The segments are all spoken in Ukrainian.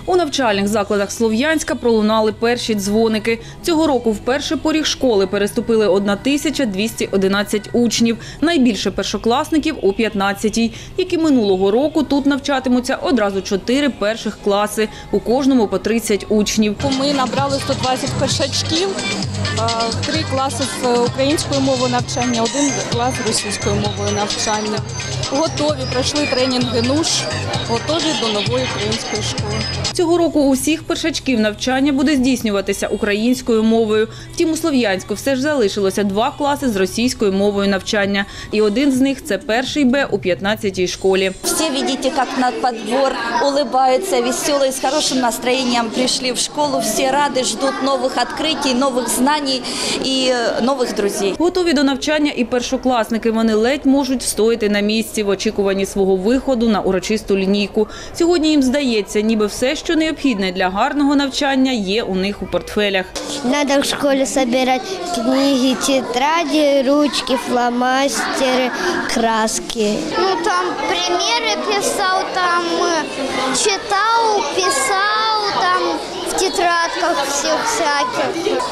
У навчальних закладах Слов'янська пролунали перші дзвоники. Цього року вперше поріг школи переступили 1211 учнів. Найбільше першокласників у 15-й. Як і минулого року, тут навчатимуться одразу 4 перших класи. У кожному по 30 учнів. Ми набрали 120 першачків, 3 класи з українською мовою навчання, 1 клас з російською мовою навчання. Готові, пройшли тренінги НУШ, готові до нової української школи. Цього року у всіх першачків навчання буде здійснюватися українською мовою. Втім, у Слов'янську все ж залишилося 2 класи з російською мовою навчання. І один з них – це перший Б у 15-й школі. Всі бачите, як на подбор, улыбаються, веселі, з хорошим настроєнням прийшли в школу. Всі раді, ждуть нових відкриттів, нових знань і нових друзів. Готові до навчання і першокласники. Вони ледь можуть встояти на місці в очікуванні свого виходу на урочисту лінійку. Сьогодні їм здається, ніби все, що необхідне для гарного навчання, є у них у портфелях. Треба в школі збирати книги, тетраді, ручки, фломастери, краски. Там приміри писав, там читав, писав, там в тетрадках всяких. 1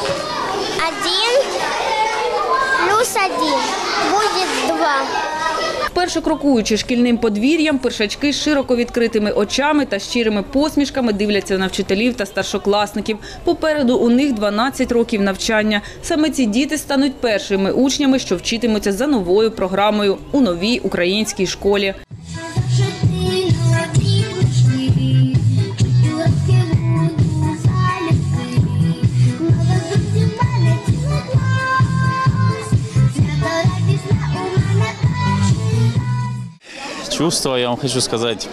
плюс 1 буде 2. Вперше крокуючи шкільним подвір'ям, першачки з широко відкритими очами та щирими посмішками дивляться на вчителів та старшокласників. Попереду у них 12 років навчання. Саме ці діти стануть першими учнями, що вчитимуться за новою програмою у новій українській школі. Чувства, я вам хочу сказать,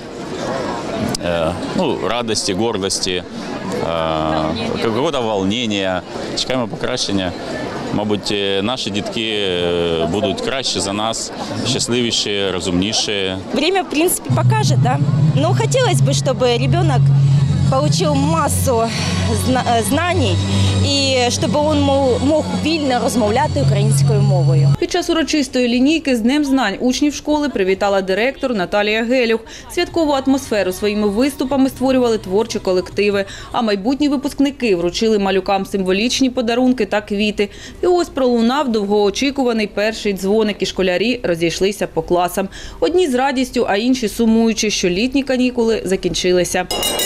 радости, гордости, какого-то волнения. Чекаємо покращення. Мабуть, наші дітки будуть краще за нас, щасливіші, розумніші. Время, в принципе, покажет, да? Но хотелось бы, чтобы ребенок получил массу знаний і щоб він мог вільно розмовляти українською мовою. Під час урочистої лінійки з Днем знань учнів школи привітала директор Наталія Гелюх. Святкову атмосферу своїми виступами створювали творчі колективи, а майбутні випускники вручили малюкам символічні подарунки та квіти. І ось пролунав довгоочікуваний перший дзвоник, і школярі розійшлися по класам. Одні з радістю, а інші сумуючи, що літні канікули закінчилися.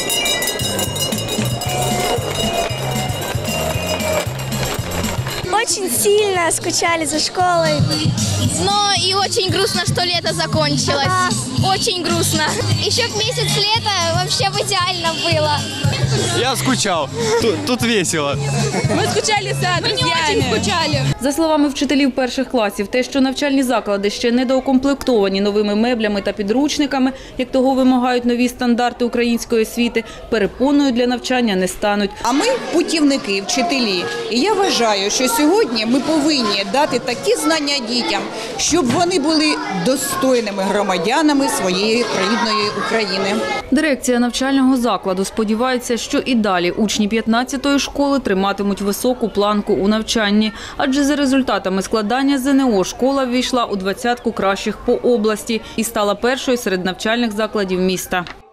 Очень сильно скучали за школой. Но и очень грустно, что лето закончилось. Очень грустно. Еще б месяц лета вообще бы идеально было. Я скучал. Тут весело. Ми скучали за друзями. Мы не очень скучали. За словами вчителів перших класів, те, що навчальні заклади ще недоукомплектовані новими меблями та підручниками, як того вимагають нові стандарти української освіти, перепоною для навчання не стануть. А ми путівники, вчителі. І я вважаю, що сьогодні ми повинні дати такі знання дітям, щоб вони були достойними громадянами своєї рідної України. Дирекція навчального закладу сподівається, що і далі учні 15-ї школи триматимуть високу планку у навчанні. Адже за результатами складання ЗНО школа ввійшла у 20-ку кращих по області і стала першою серед навчальних закладів міста.